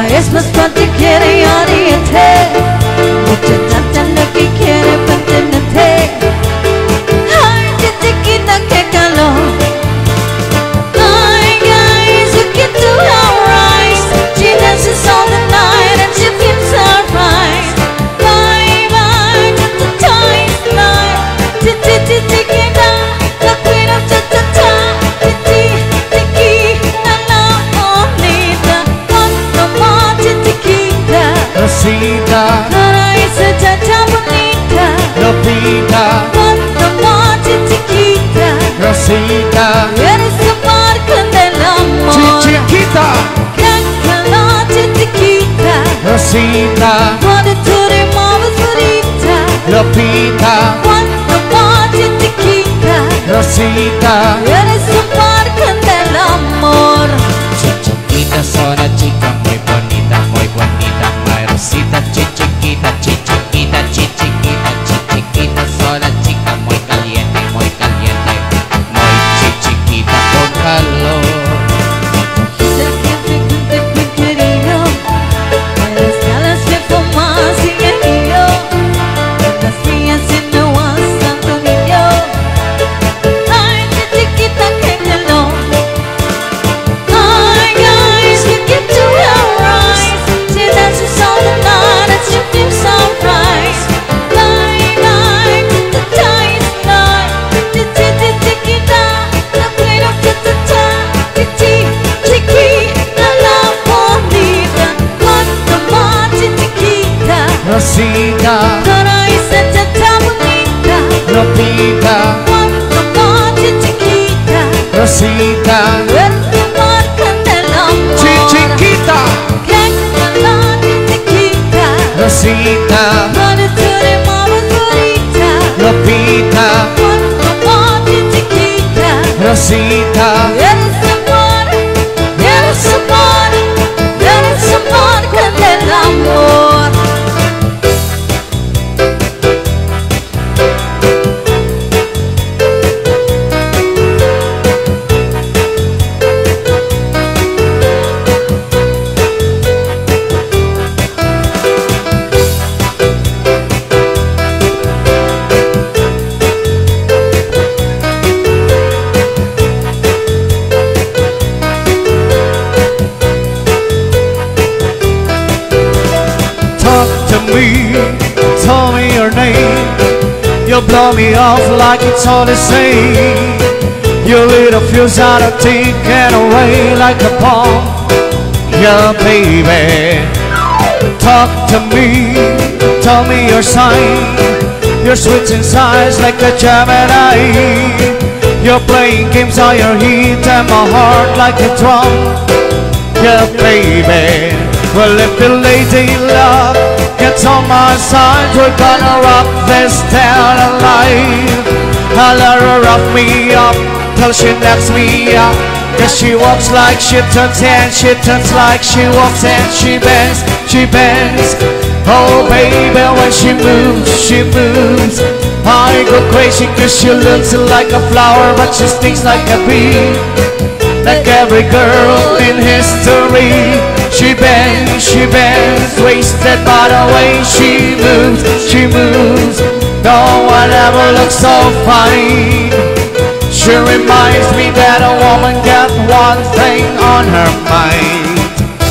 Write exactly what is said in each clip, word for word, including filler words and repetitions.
es más fuerte, quiere y oriente, mucha tanta lo que quiere pertenerte. Ay, chiquita, qué calor. Ay, guys, look into her eyes. She dances all the night and she feels surprised. Bye, bye, just a tiny night. Chiquita, la queen of cha-cha-cha. Chiquita, la bonita. Cuanto más chiquita, Rosita, paraíso, cha-cha bonita. Lopita, Cuanto más chiquita, Rosita, eres el marco del amor. Chiquita, Cáncala, chiquita. Rosita, Cuando tú te mueves bonita. Lopita, Cuanto más chiquita, Rosita. eres el marco del amor. Chiquita, sola chica, muy bonita, muy bonita. My Rosita, chiquita, chiquita, chiquita, chiquita, sola chica, muy caliente, muy caliente, muy chiquita con calor. Sé que frecuente muy querido, eres de las que fumas y querido. Las mías y no vas tanto niño. Ay, chiquita, que calor. Ay, guys, look into her eyes. She dances all the night and she feels surprised. Bye, bye, just a tiny night. Chiquita, la queen of cha-cha-cha. Chiquita, la bonita. Cuanto más chiquita, Rosita, paraíso, cha-cha bonita. Lopita, Cuanto más chiquita, Rosita, eres el marco del amor. chiquita, Cáncala, chiquita. Rosita, Cuando tú te mueves bonita. Lopita, Cuanto más chiquita, Rosita. eres amor, eres amor, eres amor del amor. Talk to me, tell me your name. You'll blow me off like it's all the same. You lit a fuse out of taken away like a bomb. Yeah, baby. Talk to me, tell me your sign. You're sweet inside like a Gemini. You're playing games on your heat and my heart like a drum. Yeah, baby. Well, if the lady luck gets on my side, we're gonna rock this town alive. I'll let her rock me up till she knocks me up. Cause she walks like she turns and she turns like she walks and she bends, she bends. Oh baby, when she moves, she moves. I go crazy cause she looks like a flower but she stings like a bee. Like every girl in history, she bends, she bends, wasted by the way she moves, she moves. No one ever looks so fine. She reminds me that a woman got one thing on her mind.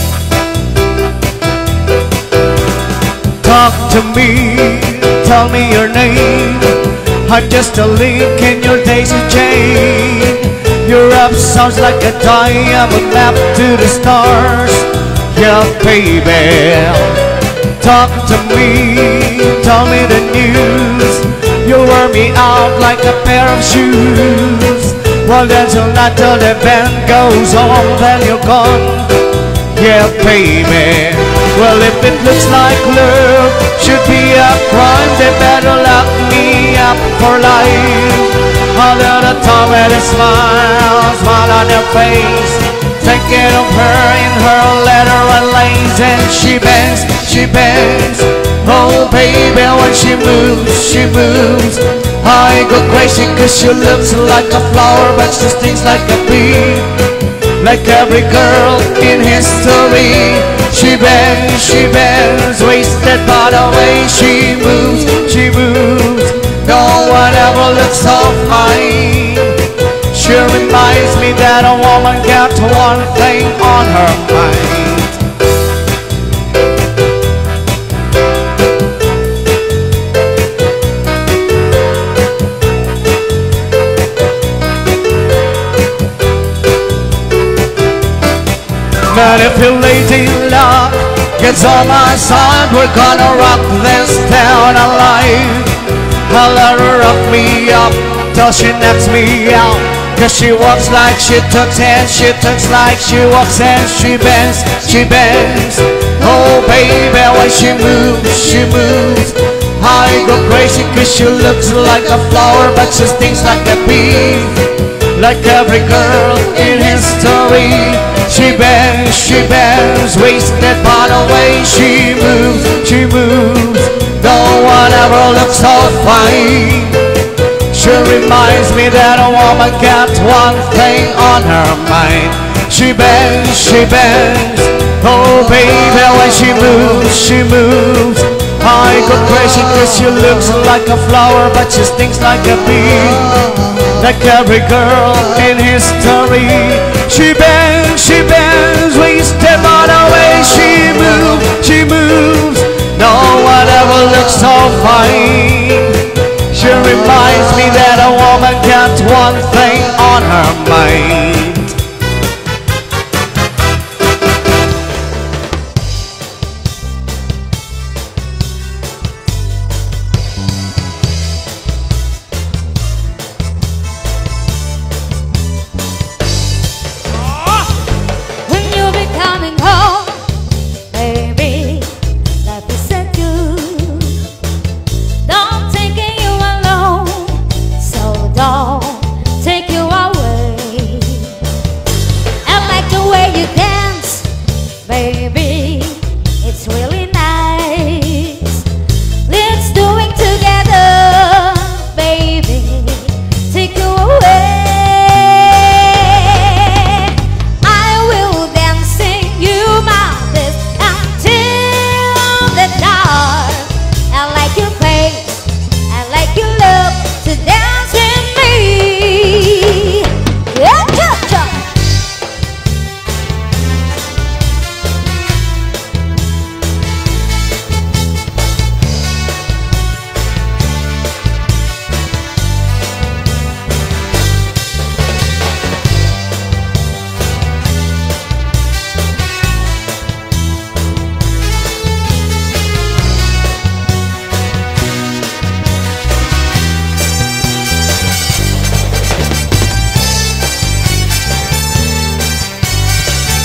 Talk to me, tell me your name. I'm just a link in your daisy chain. Your rap sounds like a diamond map to the stars. Yeah, baby. Talk to me, tell me the news. You wear me out like a pair of shoes. Well, then till not till the band goes on, then you're gone. Yeah, baby. Well, if it looks like love should be a crime, they better lock me up for life. All of the time with a smile, smile on her face, thinking of her in her leather and lace. And she bends, she bends. Oh baby, when she moves, she moves. I go crazy cause she looks like a flower but she stings like a bee. Like every girl in history, she bends, she bends, wasted by the way she moves, she moves. No one ever looks off mine. She reminds me that a woman got one thing on her mind. But if your lady luck gets on my side, we're gonna rock this town alive. I'll let her rock me up till she knocks me out. Cause she walks like she talks and she talks like she walks, and she bends, she bends. Oh baby, when she moves, she moves. I go crazy cause she looks like a flower, but she stings like a bee. Like every girl in history, she bends, she bends, wasted by the way she moves, she moves. No one ever looks so fine. She reminds me that a woman got one thing on her mind. She bends, she bends. Oh baby, when she moves, she moves. I go crazy cause she looks like a flower, but she stings like a bee. Like every girl in history, she bends, she bends, wasted by the way she moves, she moves. No one ever looks so fine. She reminds me that a woman got one thing on her mind.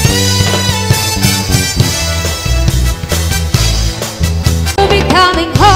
Coming home.